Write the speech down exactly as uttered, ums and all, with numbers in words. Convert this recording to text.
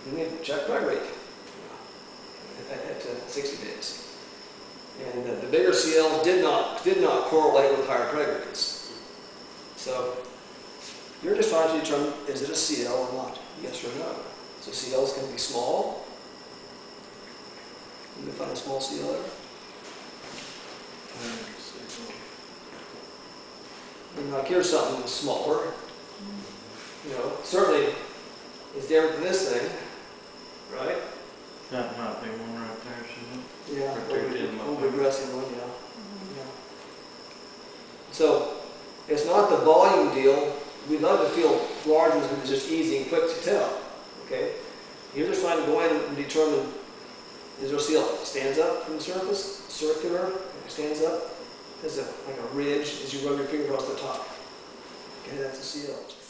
then they check drug rate at, at uh, sixty days. And uh, the bigger C Ls did not, did not correlate with higher drug rates. So you're just trying to determine, is it a C L or not? Yes or no. So C Ls can be small. You can find a small C L there. And like here's something smaller. You know, certainly it's different than this thing, right? That might be one right there, shouldn't it? Yeah, Right there, we'll, did my we'll thing. be addressing one, yeah. Mm-hmm. Yeah. So it's not the volume deal. We'd love to feel large ones because it's just easy and quick to tell. Okay? You're just trying to go in and determine, is there a C L that stands up from the surface, circular, stands up, there's a like a ridge as you run your finger across the top. Okay, that's a C L.